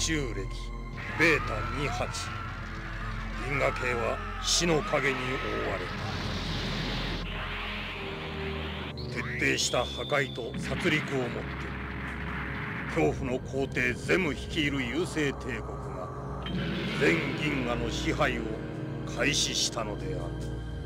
宙暦ベータ28。銀河系は死の影に覆われた。徹底した破壊と殺戮をもって恐怖の皇帝ゼム率いる優勢帝国が全銀河の支配を開始したのである。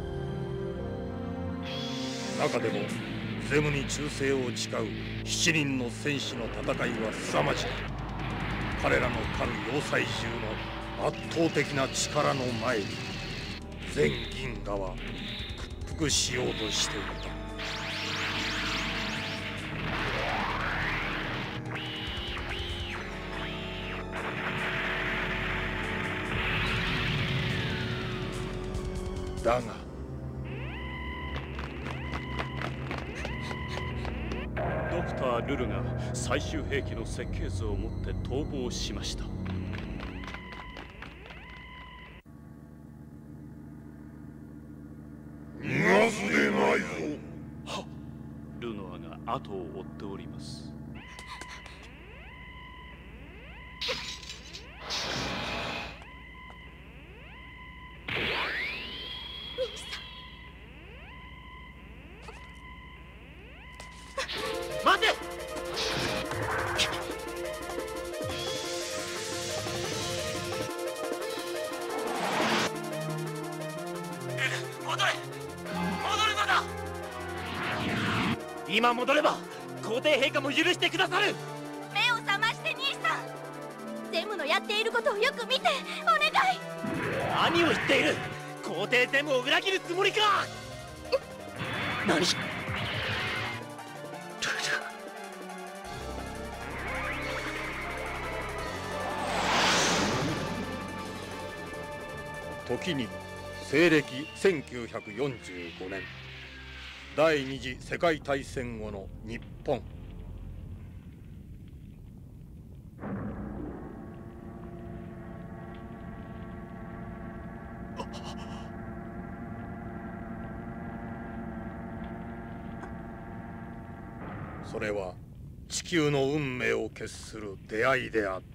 中でもゼムに忠誠を誓う7人の戦士の戦いは凄まじく、彼らの狩る要塞獣の圧倒的な力の前に全銀河は屈服しようとしていた。だがドクター・ルルが最終兵器の設計図を持って逃亡しました。 逃がすでないぞ。 はっ、ルノアが後を追っております。 待て！戻れ！戻るのだ！今戻れば皇帝陛下も許してくださる。 目を覚まして兄さん、ゼムのやっていることをよく見てお願い。 何を言っている！皇帝ゼムを裏切るつもりか！何？ 時に西暦1945年、第二次世界大戦後の日本。それは地球の運命を決する出会いであった。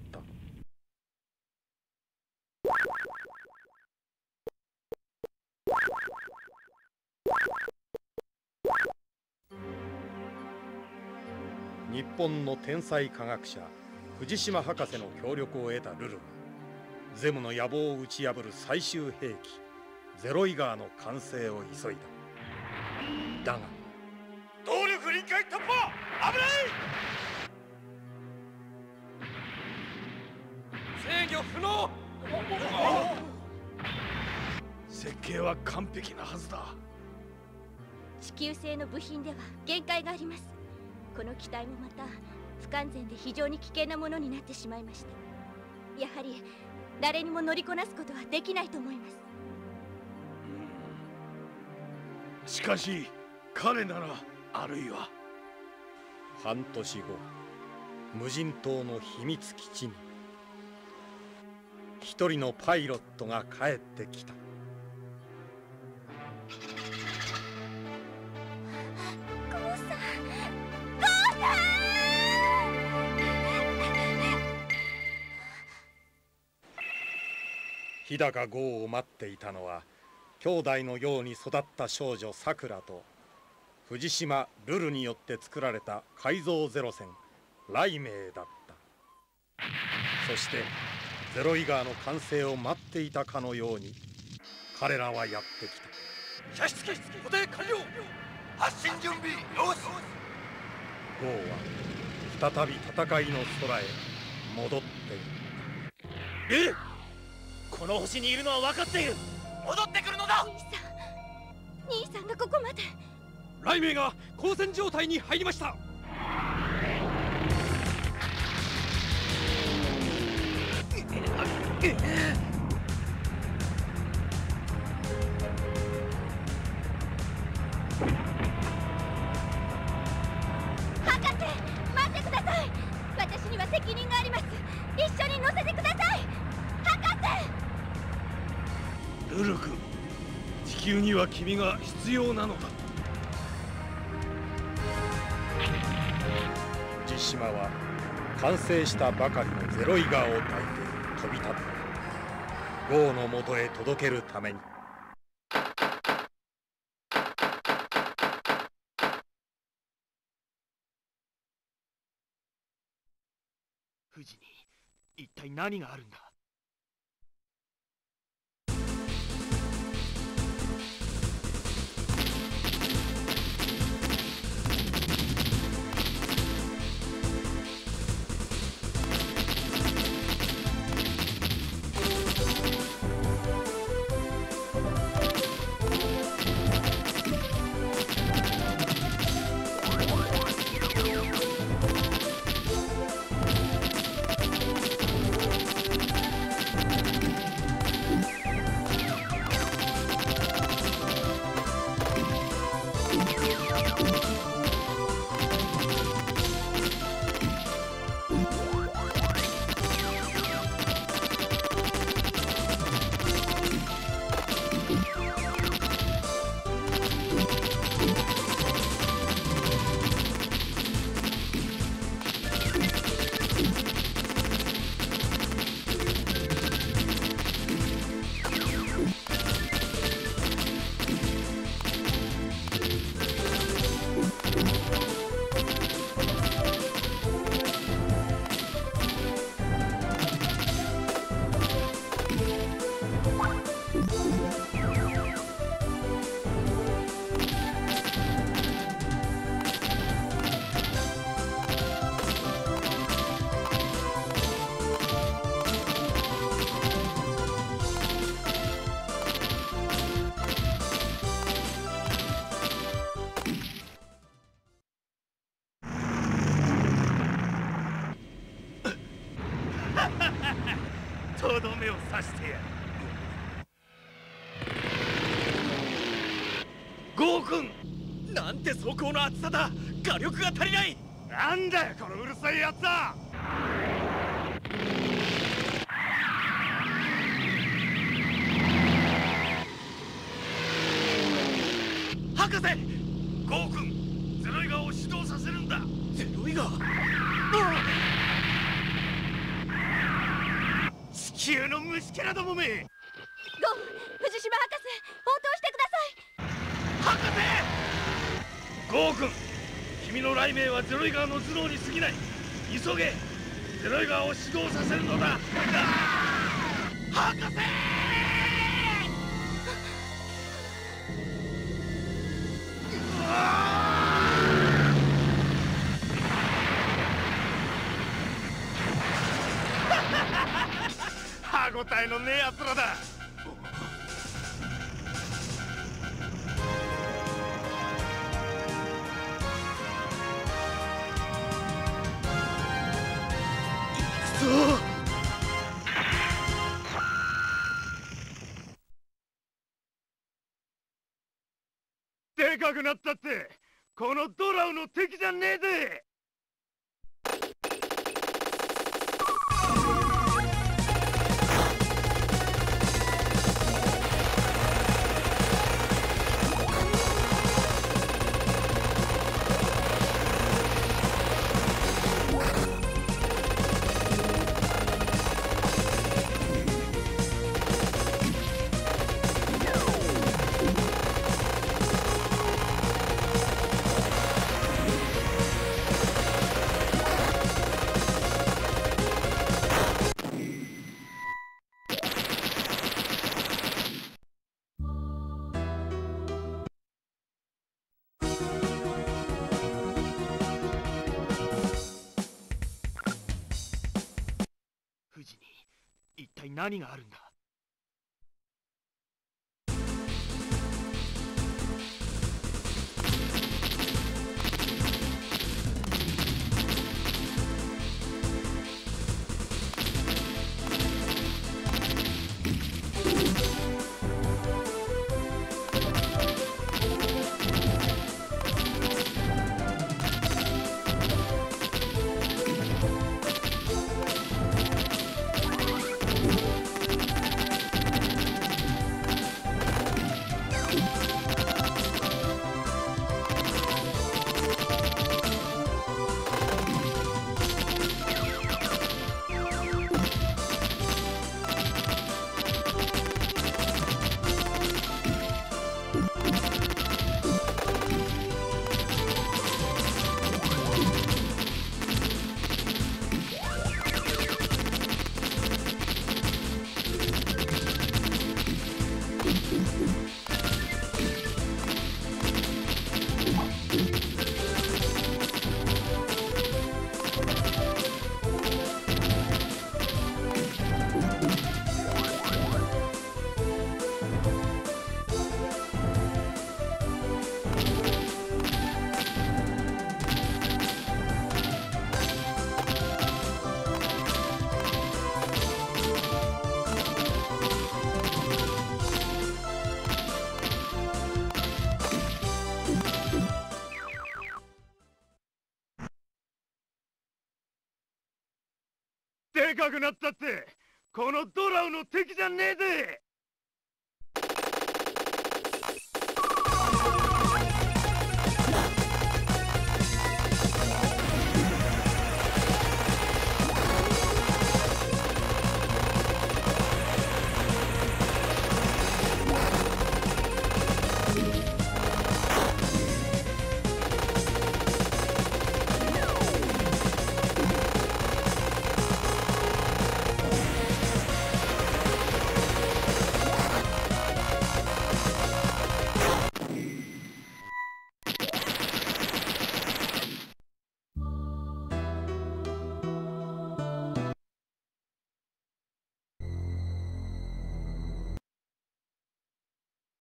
日本の天才科学者藤島博士の協力を得たルルがゼムの野望を打ち破る最終兵器ゼロイガーの完成を急いだ。だが動力臨界突破！危ない！制御不能！設計は完璧なはずだ。 地球製の部品では限界があります。この機体もまた不完全で非常に危険なものになってしまいました。やはり誰にも乗りこなすことはできないと思います。 しかし彼なら、あるいは半年後、無人島の秘密基地に一人のパイロットが帰ってきた。日高豪を待っていたのは兄弟のように育った少女さくらと藤島ルルによって作られた改造ゼロ戦雷鳴だった。そしてゼロイガーの完成を待っていたかのように彼らはやってきた。射出固定完了。発進準備よし。豪は再び戦いの空へ戻っている。 ルル、この星にいるのは分かっている。戻ってくるのだ。 兄さんがここまで。 雷鳴が交戦状態に入りました。 博士、待ってください。私には責任があります。一緒に乗せてください。博士。 ルル君、地球には君が必要なのだ。藤島は完成したばかりのゼロイガーを抱いて飛び立った。ゴーのもとへ届けるために。 富士に一体何があるんだ。とどめを刺してやる。ゴー君、なんて装甲の厚さだ。火力が足りない。なんだよこのうるさいやつだ。博士、ゴー君、ゼロイガーを始動させるんだ。ゼロイガー？地球の虫けらどもめ。ゴー、 藤島博士、応答してください。 博士！ゴー君、君の雷鳴はゼロイガーの頭脳に過ぎない。急げ、ゼロイガーを始動させるのだ。博士！歯ごたえのねえやつらだ。でかくなったってこのドラウの敵じゃねえぜ。富士に一体何があるんだ。 でかくなったってこのドラウの敵じゃねえで。